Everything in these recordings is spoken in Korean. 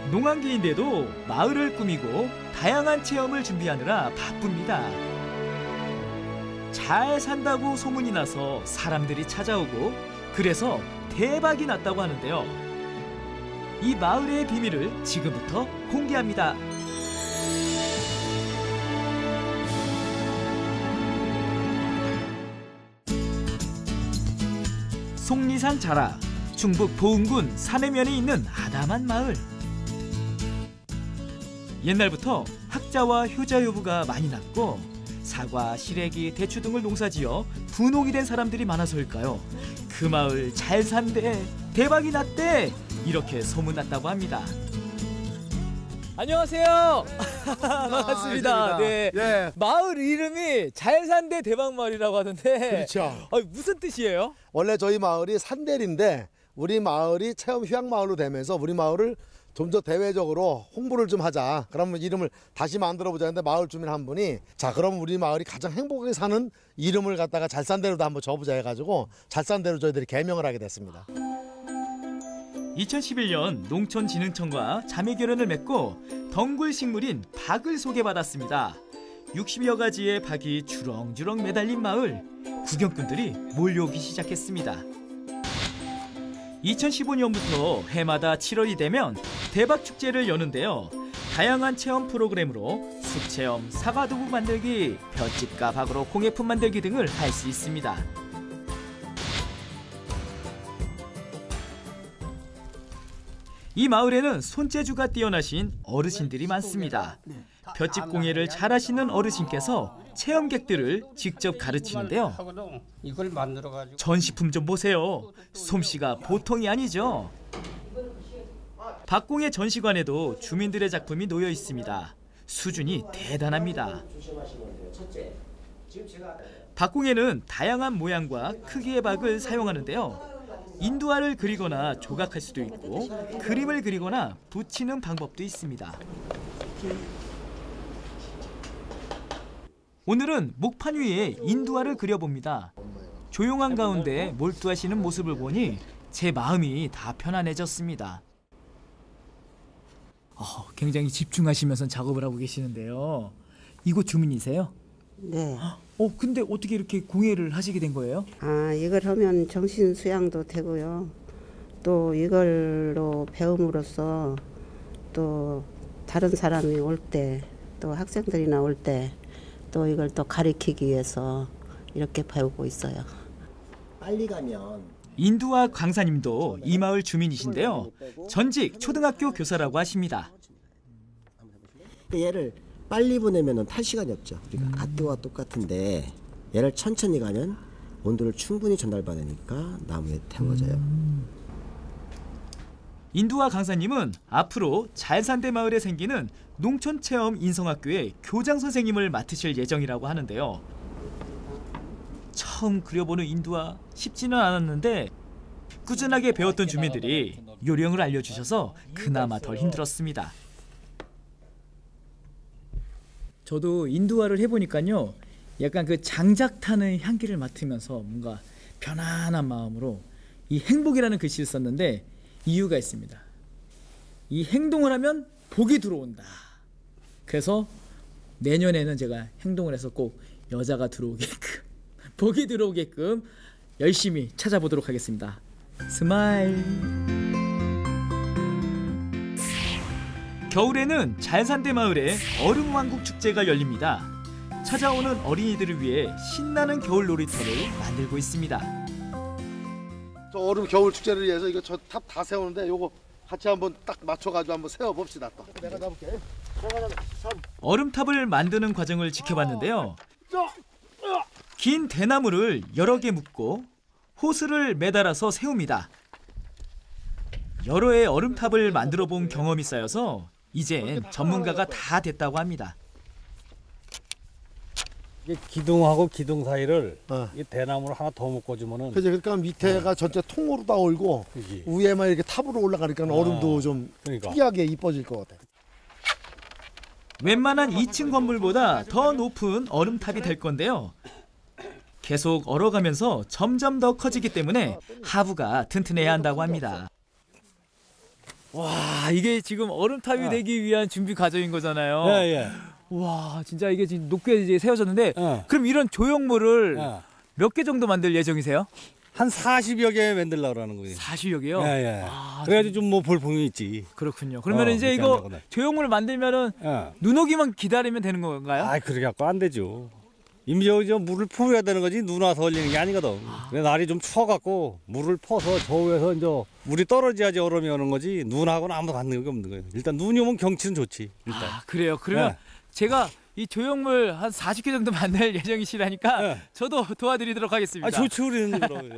농한기인데도 마을을 꾸미고 다양한 체험을 준비하느라 바쁩니다. 잘 산다고 소문이 나서 사람들이 찾아오고 그래서 대박이 났다고 하는데요. 이 마을의 비밀을 지금부터 공개합니다. 속리산 자락, 충북 보은군 산해면에 있는 아담한 마을. 옛날부터 학자와 효자효부가 많이 났고 사과, 시래기, 대추 등을 농사지어 분홍이 된 사람들이 많아서일까요? 그 마을 잘 산대, 대박이 났대, 이렇게 소문났다고 합니다. 안녕하세요. 반갑습니다. 네. 예. 마을 이름이 잘 산대 대박 마을이라고 하던데. 그렇죠. 무슨 뜻이에요? 원래 저희 마을이 산대리인데 우리 마을이 체험 휴양마을로 되면서 우리 마을을 좀 더 대외적으로 홍보를 좀 하자. 그러면 이름을 다시 만들어 보자 했는데 마을 주민 한 분이 자 그럼 우리 마을이 가장 행복하게 사는 이름을 갖다가 잘산대로도 한번 줘보자 해가지고 잘산대로 저희들이 개명을 하게 됐습니다. 2011년 농촌진흥청과 자매결연을 맺고 덩굴 식물인 박을 소개받았습니다. 60여 가지의 박이 주렁주렁 매달린 마을, 구경꾼들이 몰려오기 시작했습니다. 2015년부터 해마다 7월이 되면 대박축제를 여는데요. 다양한 체험 프로그램으로 숲체험, 사과두부 만들기, 볏짚과 박으로 공예품 만들기 등을 할 수 있습니다. 이 마을에는 손재주가 뛰어나신 어르신들이 많습니다. 볏짚 공예를 잘하시는 어르신께서 체험객들을 직접 가르치는데요. 전시품 좀 보세요. 솜씨가 보통이 아니죠. 박공예 전시관에도 주민들의 작품이 놓여 있습니다. 수준이 대단합니다. 박공예는 다양한 모양과 크기의 박을 사용하는데요. 인두알을 그리거나 조각할 수도 있고 그림을 그리거나 붙이는 방법도 있습니다. 오늘은 목판 위에 인두알을 그려봅니다. 조용한 가운데 몰두하시는 모습을 보니 제 마음이 다 편안해졌습니다. 굉장히 집중하시면서 작업을 하고 계시는데요. 이곳 주민이세요? 네. 근데 어떻게 이렇게 공예를 하시게 된 거예요? 이걸 하면 정신 수양도 되고요. 또 이걸로 배움으로써 또 다른 사람이 올 때, 또 학생들이나 올 때 또 이걸 또 가르치기 위해서 이렇게 배우고 있어요. 빨리 가면 인두아 강사님도 이 마을 주민이신데요. 전직 초등학교 교사라고 하십니다. 얘를 빨리 보내면 탈 시간이 없죠. 우리가 아뜨와 똑같은데 얘를 천천히 가면 온도를 충분히 전달받으니까 나무에 태워져요. 인두아 강사님은 앞으로 잘산대 마을에 생기는 농촌체험 인성학교의 교장 선생님을 맡으실 예정이라고 하는데요. 처음 그려보는 인두아 쉽지는 않았는데 꾸준하게 배웠던 주민들이 요령을 알려주셔서 그나마 덜 힘들었습니다. 저도 인두아를 해보니까요. 약간 그 장작 타는 향기를 맡으면서 뭔가 편안한 마음으로 이 행복이라는 글씨를 썼는데 이유가 있습니다. 이 행동을 하면 복이 들어온다. 그래서 내년에는 제가 행동을 해서 꼭 여자가 들어오게끔 복이 들어오게끔 열심히 찾아보도록 하겠습니다. 스마일. 겨울에는 잘산대 마을에 얼음왕국 축제가 열립니다. 찾아오는 어린이들을 위해 신나는 겨울 놀이터를 만들고 있습니다. 저 얼음 겨울 축제를 위해서 이거 저 탑 다 세우는데 요거 같이 한번 딱 맞춰가지고 한번 세워봅시다. 또. 내가 잡을게. 얼음탑을 만드는 과정을 지켜봤는데요. 긴 대나무를 여러 개 묶고 호스를 매달아서 세웁니다. 여러 해 얼음탑을 만들어 본 경험이 쌓여서 이젠 전문가가 다 됐다고 합니다. 이게 기둥하고 기둥 사이를 이 대나무를 하나 더 묶어주면은. 그러니까 밑에가 전체 통으로 다 올고 그치. 위에만 이렇게 탑으로 올라가니까 얼음도 좀 특이하게 이뻐질 것 같아. 웬만한 2층 건물보다 더 높은 얼음탑이 될 건데요. 계속 얼어가면서 점점 더 커지기 때문에 하부가 튼튼해야 한다고 합니다. 와, 이게 지금 얼음탑이 되기 위한 준비 과정인 거잖아요. 예, 예. 와, 진짜 이게 지금 높게 이제 세워졌는데 그럼 이런 조형물을 몇 개 정도 만들 예정이세요? 한 40여 개 만들려고 하는 거예요. 40여 개요? 예, 예. 아, 그래가지고 좀 뭐 볼품이 있지. 그렇군요. 그러면 이제 이거 조형물 만들면은 눈 오기만 기다리면 되는 건가요? 아, 그렇게 갖고 안 되죠. 이미 저 물을 퍼야 되는 거지 눈 와서 얼리는 게 아니거든. 근데 날이 좀 추워갖고 물을 퍼서 저 위에서 이제 물이 떨어져야지 얼음이 오는 거지 눈하고는 아무 관계가 없는 거예요. 일단 눈이 오면 경치는 좋지. 일단. 아, 그래요. 그러면 제가 이 조형물 한 40개 정도 만들 예정이시라니까 저도 도와드리도록 하겠습니다. 아, 좋지 우리는 그럼.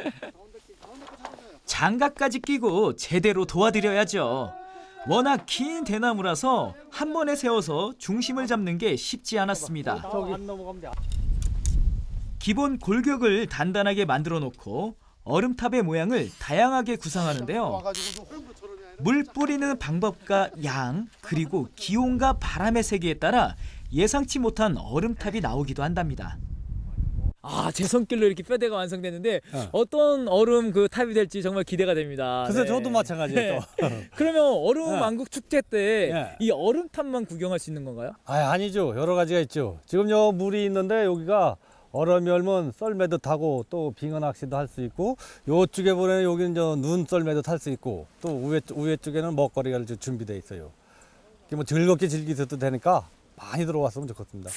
장갑까지 끼고 제대로 도와드려야죠. 워낙 긴 대나무라서 한 번에 세워서 중심을 잡는 게 쉽지 않았습니다. 안 넘어가면 돼. 기본 골격을 단단하게 만들어 놓고 얼음탑의 모양을 다양하게 구상하는데요. 물 뿌리는 방법과 양, 그리고 기온과 바람의 세기에 따라 예상치 못한 얼음탑이 나오기도 한답니다. 아, 제 손길로 이렇게 뼈대가 완성됐는데 어떤 얼음 그 탑이 될지 정말 기대가 됩니다. 그래서 네. 저도 마찬가지예요. 그러면 얼음 왕국 축제 때 이 얼음탑만 구경할 수 있는 건가요? 아, 아니죠. 여러 가지가 있죠. 지금 요 물이 있는데 여기가 얼음이 얼면 썰매도 타고 또 빙어 낚시도 할 수 있고 요쪽에 보면 여기는 눈 썰매도 탈 수 있고 또 위에 쪽에는 먹거리가 준비되어 있어요. 뭐 즐겁게 즐기셔도 되니까 많이 들어왔으면 좋겠습니다.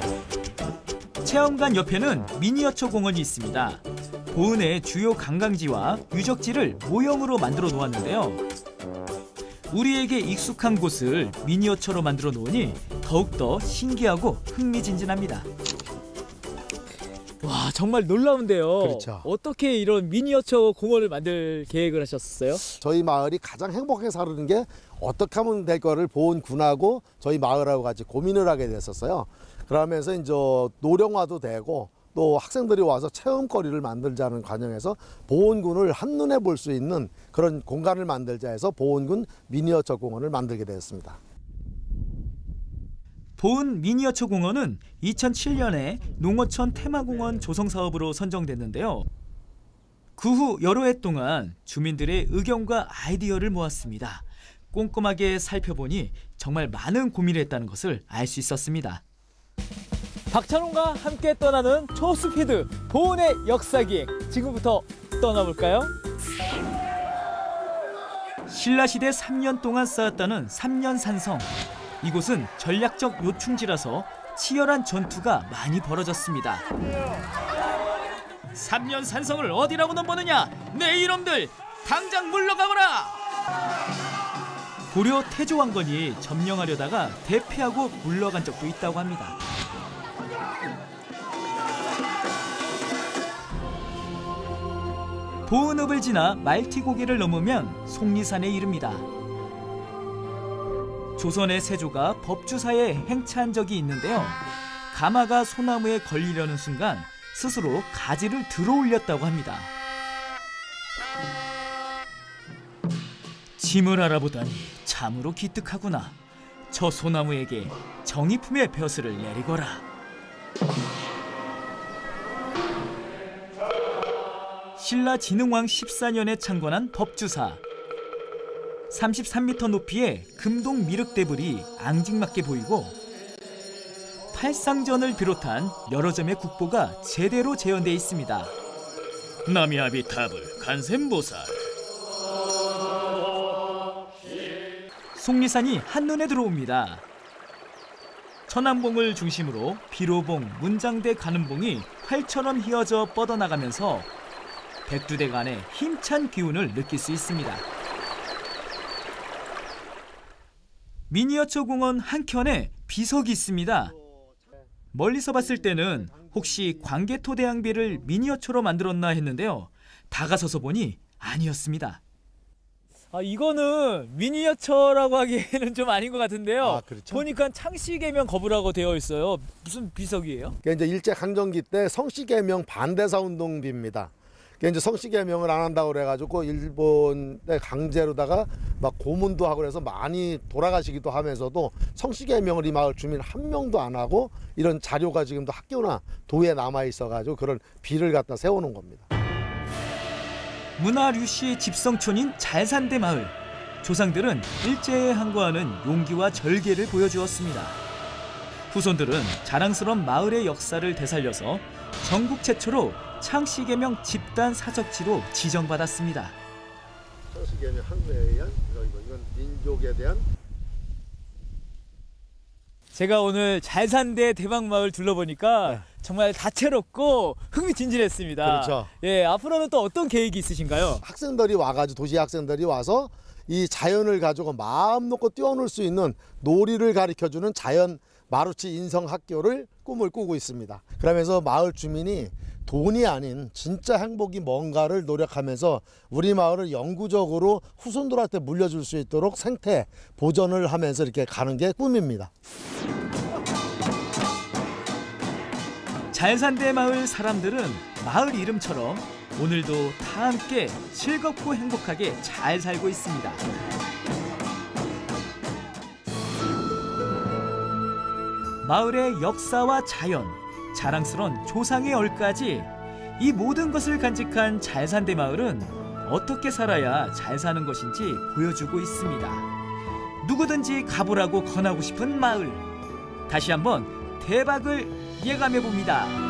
체험관 옆에는 미니어처 공원이 있습니다. 보은의 주요 관광지와 유적지를 모형으로 만들어 놓았는데요. 우리에게 익숙한 곳을 미니어처로 만들어 놓으니 더욱더 신기하고 흥미진진합니다. 와, 정말 놀라운데요. 그렇죠. 어떻게 이런 미니어처 공원을 만들 계획을 하셨어요? 저희 마을이 가장 행복하게 사는 게 어떻게 하면 될 거를 보은군하고 저희 마을하고 같이 고민을 하게 됐었어요. 그러면서 이제 노령화도 되고 또 학생들이 와서 체험거리를 만들자는 과정에서 보은군을 한눈에 볼 수 있는 그런 공간을 만들자 해서 보은군 미니어처 공원을 만들게 되었습니다. 보은 미니어처 공원은 2007년에 농어촌 테마공원 조성 사업으로 선정됐는데요. 그 후 여러 해 동안 주민들의 의견과 아이디어를 모았습니다. 꼼꼼하게 살펴보니 정말 많은 고민을 했다는 것을 알 수 있었습니다. 박찬홍과 함께 떠나는 초스피드 보은의 역사기행, 지금부터 떠나볼까요? 신라시대 3년 동안 쌓았다는 3년산성. 이곳은 전략적 요충지라서 치열한 전투가 많이 벌어졌습니다. 3년산성을 어디라고 넘보느냐? 내 이놈들 당장 물러가거라! 고려 태조왕건이 점령하려다가 대패하고 물러간 적도 있다고 합니다. 보은읍을 지나 말티고개를 넘으면 속리산에 이릅니다. 조선의 세조가 법주사에 행차한 적이 있는데요. 가마가 소나무에 걸리려는 순간 스스로 가지를 들어올렸다고 합니다. 짐을 알아보다니 참으로 기특하구나. 저 소나무에게 정의품의 벼슬을 내리거라. 신라 진흥왕 14년에 창건한 법주사. 33m 높이의 금동 미륵대불이 앙증맞게 보이고 팔상전을 비롯한 여러 점의 국보가 제대로 재현되어 있습니다. 나미아비타불 간센보살. 속리산이 한눈에 들어옵니다. 천안봉을 중심으로 비로봉, 문장대 가는 봉이 활처럼 휘어져 뻗어나가면서 백두대간의 힘찬 기운을 느낄 수 있습니다. 미니어처 공원 한켠에 비석이 있습니다. 멀리서 봤을 때는 혹시 광개토대왕비를 미니어처로 만들었나 했는데요. 다가서서 보니 아니었습니다. 이거는 미니어처라고 하기에는 좀 아닌 것 같은데요. 그렇죠? 보니까 창씨개명 거부라고 되어 있어요. 무슨 비석이에요? 그게 이제 일제강점기 때 성씨개명 반대사 운동비입니다. 그게 이제 성씨개명을 안 한다고 그래가지고 일본의 강제로다가 막 고문도 하고 그래서 많이 돌아가시기도 하면서도 성씨개명을 이 마을 주민 한 명도 안 하고 이런 자료가 지금도 학교나 도에 남아 있어가지고 그런 비를 갖다 세워놓은 겁니다. 문화류씨의 집성촌인 잘산대 마을. 조상들은 일제에 항거하는 용기와 절개를 보여주었습니다. 후손들은 자랑스러운 마을의 역사를 되살려서 전국 최초로 창씨개명 집단 사적지로 지정받았습니다. 창씨개명 한국에 의한 이건 민족에 대한. 제가 오늘 잘산대 대방마을 둘러보니까 정말 다채롭고 흥미진진했습니다. 그렇죠. 예, 앞으로는 또 어떤 계획이 있으신가요? 학생들이 와가지고 도시 학생들이 와서 이 자연을 가지고 마음 놓고 뛰어놀 수 있는 놀이를 가르쳐주는 자연 마루치 인성학교를 꿈을 꾸고 있습니다. 그러면서 마을 주민이 돈이 아닌 진짜 행복이 뭔가를 노력하면서 우리 마을을 영구적으로 후손들한테 물려줄 수 있도록 생태 보존을 하면서 이렇게 가는 게 꿈입니다. 잘산대 마을 사람들은 마을 이름처럼 오늘도 다 함께 즐겁고 행복하게 잘 살고 있습니다. 마을의 역사와 자연, 자랑스러운 조상의 얼까지 이 모든 것을 간직한 잘산대 마을은 어떻게 살아야 잘 사는 것인지 보여주고 있습니다. 누구든지 가보라고 권하고 싶은 마을. 다시 한번 대박을 예감해 봅니다.